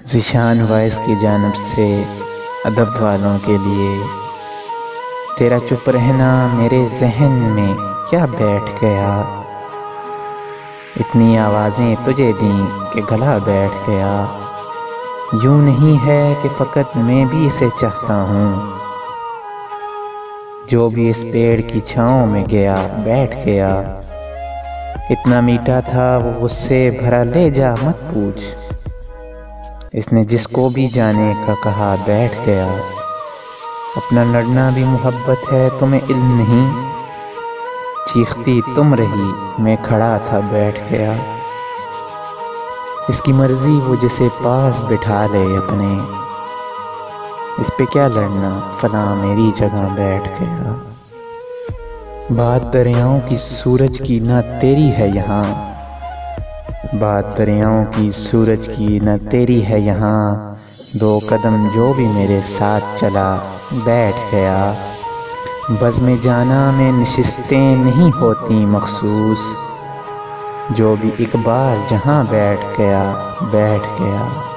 Zeeshan voice की जानिब से अदब वालों के लिए। तेरा चुप रहना मेरे जहन में क्या बैठ गया, इतनी आवाज़ें तुझे दी कि गला बैठ गया। यूँ नहीं है कि फ़कत मैं भी इसे चाहता हूँ, जो भी इस पेड़ की छाँव में गया बैठ गया। इतना मीठा था वो गुस्से भरा, ले जा मत पूछ, इसने जिसको भी जाने का कहा बैठ गया। अपना लड़ना भी मोहब्बत है तुम्हें इल्म नहीं, चीखती तुम रही मैं खड़ा था बैठ गया। इसकी मर्जी वो जिसे पास बिठा ले अपने, इस पे क्या लड़ना फला मेरी जगह बैठ गया। बात दरियाओं की सूरज की ना तेरी है यहाँ, बात दरियाओं की सूरज की न तेरी है यहाँ। दो कदम जो भी मेरे साथ चला बैठ गया। बज़्म जाना में नशिस्तें नहीं होती मखसूस, जो भी एक बार जहाँ बैठ गया बैठ गया।